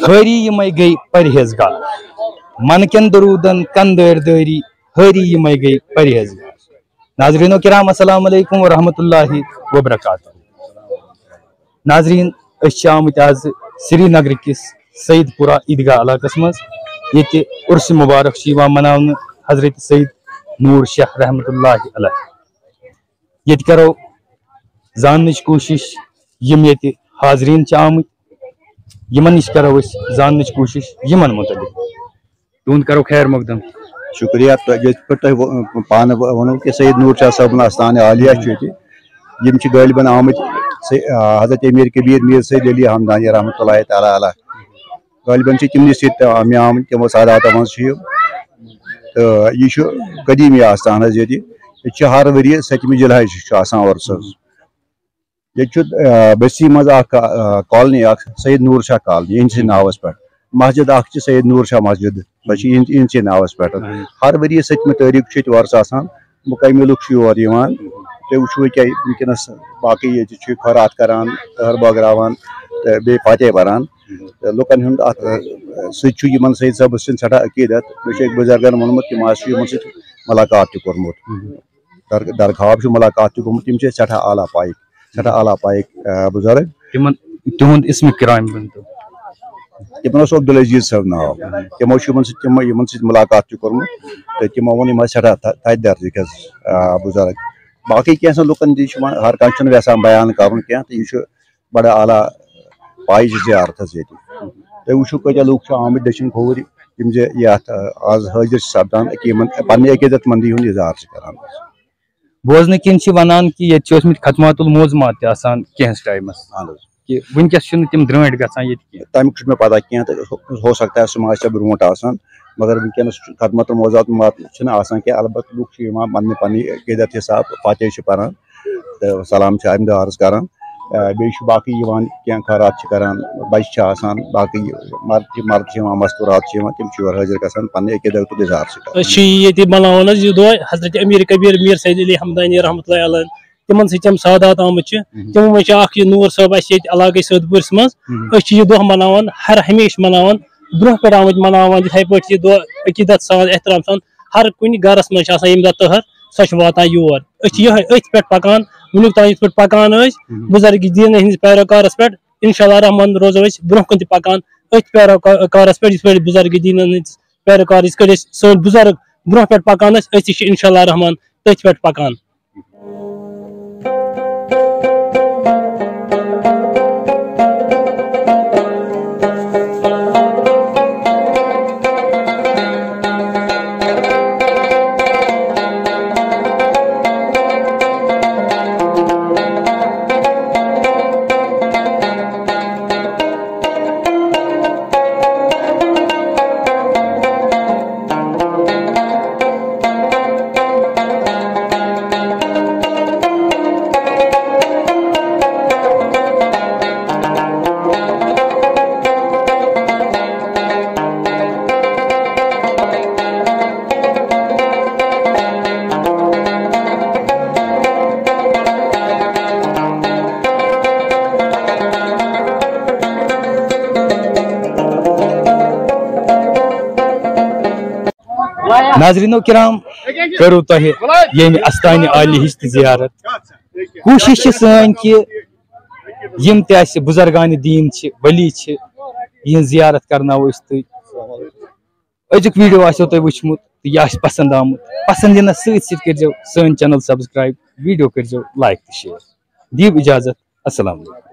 حری یمے گئی پرہیزگار من کن درودن کندر داری حری یمے گئی پرہیزگار. ناظرین کرام السلام علیکم ورحمۃ اللہ وبرکاتہ. ناظرین اس آمت آز سری نگر کس سید پورہ عیدگاہ علاقس مز یہ عرس مبارک مناون حضرت سید نور شاہ رحمۃ اللہ علیہ. یہ کرو زاننچ کوشش یم یہ حاضرین آمت یمن نش کرو زاننچ کوشش یمن متعلق. تہد کرو خیر مقدم. شکریہ. پانہ ونو کہ سید نور شاہ صاحب آستان عالیہ یم غالباً آمت حضرت امیر کبیر میر سید علی حمدانی رحمۃ اللہ تعالیٰ علیہ غالباً تمنے سۭتۍ مےٚ آمٕتۍ تمو ساداتو منٛز چھِ یِم تہٕ یہِ چھُ قدیٖمی آستان حظ ییٚتہِ. ییٚتہِ چھُ ہر ؤریہِ 7 جُلاے چھُ آسان عُرس حظ. ییٚتہِ چھُ بستی منٛز اکھ کالنی اکھ سید نور شاہ کالنی یِہنٛدسٕے ناوس پٮ۪ٹھ. مسجد اکھ چھِ سید نور شاہ مسجد سۄ چھِ یِہنٛدسٕے ناوس پٮ۪ٹھ. ہر ؤریہِ 7 تٲریٖخ چھُ ییٚتہِ وۄرس آسان. مُقٲمی لُکھ چھِ یور یِوان. تُہۍ وٕچھو کیٛاہ وٕنکٮ۪نس باقٕے ییٚتہِ چھِ خٲرات کران تٔہر بٲگراوان تہٕ بیٚیہِ فاتح پران. لُکن ہُنٛد اتھ سۭتۍ چھُ یِمن سید صٲبس سۭتۍ سٮ۪ٹھاہ عقیٖدت. بیٚیہِ چھُ اکہِ بُزرگن ووٚنمُت تِم حظ چھُ یِمن سۭتۍ ملاقات تہِ کوٚرمُت درخاب چھُ ملاقات تہِ گوٚمُت. تِم چھِ سٮ۪ٹھاہ اعلیٰ پایِک بُزرگ. تِہُنٛد اسمِ کرام تِمن اوس عبدالعزیز صٲب ناو. تِمو چھُ یِمن سۭتۍ ملاقات تہِ کوٚرمُت تہٕ تِمو ووٚن یِم حظ سٮ۪ٹھاہ تھدِ درجٕکۍ حظ بُزرگ. باقٕے کینٛژھن لُکن تہِ چھُ ہر کانٛہہ چھُنہٕ یژھان بیان کرُن کینٛہہ تہٕ یہِ چھُ بڑٕ اعلیٰ پایِچ زیارت حظ ییٚتہِ. تُہۍ وٕچھِو کۭتیاہ لُکھ چھِ آمٕتۍ دٔچھِنۍ کھووٕرۍ یِم زِ یتھ آز حٲضِر چھِ سپدان پننہِ عقیٖدت منٛدی ہُنٛد اظہار چھِ کران. بوزنہٕ کِنۍ چھِ ونان کہ ییٚتہِ چھِ ٲسمٕتۍ ختمات الموضوٗمات تہِ آسان کینٛہس ٹایمس. کہ وٕنکٮ۪س چھِنہٕ تِم درٛٲنٛٹۍ گژھان ییٚتہِ کینٛہہ. تمیُک چھُنہٕ مےٚ پتہ کینٛہہ تہٕ ہو سکتا ہے سُہ ما آسہِ برونٛٹھ آسان مگر وٕنکٮ۪نس ختمات الموضوٗمات چھِنہٕ آسان کینٛہہ. البتہ لُکھ چھِ یِوان پننہِ عقیٖدت حساب فاتح چھِ پران تہٕ سلام چھِ امہِ دۄہ عرض کران. بیٚیہِ چھُ باقٕے یِوان کینٛہہ خٲرات چھِ کران بچہِ چھِ آسان باقٕے مرد چھِ یِوان مستوٗرات چھِ یِوان تِم چھِ یور حٲضِر گژھان پننہِ عقیٖدتُک اظہار چھِ کران. أسۍ چھِ ییٚتہِ مناوان حظ یہِ دۄہ حضرت امیر کبیر میر سید علی حمدانی رحمۃ اللہ علیہ تِمن سۭتۍ تِم سادات آمٕتۍ چھِ. تِمو منٛز چھُ اکھ یہِ نوٗر صٲب اَسہِ ییٚتہِ علاقے سٲد پوٗرِس منٛز. أسۍ چھِ یہِ دۄہ مناوان ہر ہمیشہٕ مناوان برونٛہہ پٮ۪ٹھ آمٕتۍ مناوان یِتھٕے پٲٹھۍ یہِ دۄہ عقیٖدت سان احترام سان. ہر کُنہِ گرس منٛز چھِ آسان ییٚمہِ دۄہ تٔہر سۄ چھِ واتان یور. أسۍ چھِ یِہوے أتھۍ پٮ۪ٹھ پکان وُنیُک تام یِتھ پٲٹھۍ پکان ٲسۍ بُزرگی دیٖنہٕ ہٕنٛدِس پیروکارس پٮ۪ٹھ. انشاء اللہ رحمان روزو أسۍ برونٛہہ کُن تہِ پکان أتھۍ پیروکارس پٮ۪ٹھ یِتھ پٲٹھۍ بُزرگی دیٖنن ہٕنٛدِس پیروکار یِتھ کٲٹھۍ أسۍ سٲنۍ بُزرگ برونٛہہ پٮ۪ٹھ پکان ٲسۍ أسۍ تہِ چھِ انشاء اللہ رحمان تٔتھۍ پٮ۪ٹھ پکان. ناظرینو کرام کرو تہ ییٚمہِ استانہِ عالی ہِچ تہِ زیارت. کوٗشش چھِ سٲنۍ کہِ یِم تہِ اَسہِ بُزرگانہِ دیٖن چھِ ولی چھِ یِہنٛز زیارت کرناوو أسۍ تُہۍ. أزیُک ویٖڈیو آسیو تۄہہِ وٕچھمُت تہٕ یہِ آسہِ پسنٛد آمُت پسنٛد یِنس سۭتۍ سۭتۍ کٔرۍزیو سٲنۍ چینل سبسکرایب ویٖڈیو کٔرۍزیو لایک تہٕ شیر. دِیِو اِجازت. السلام علیکم.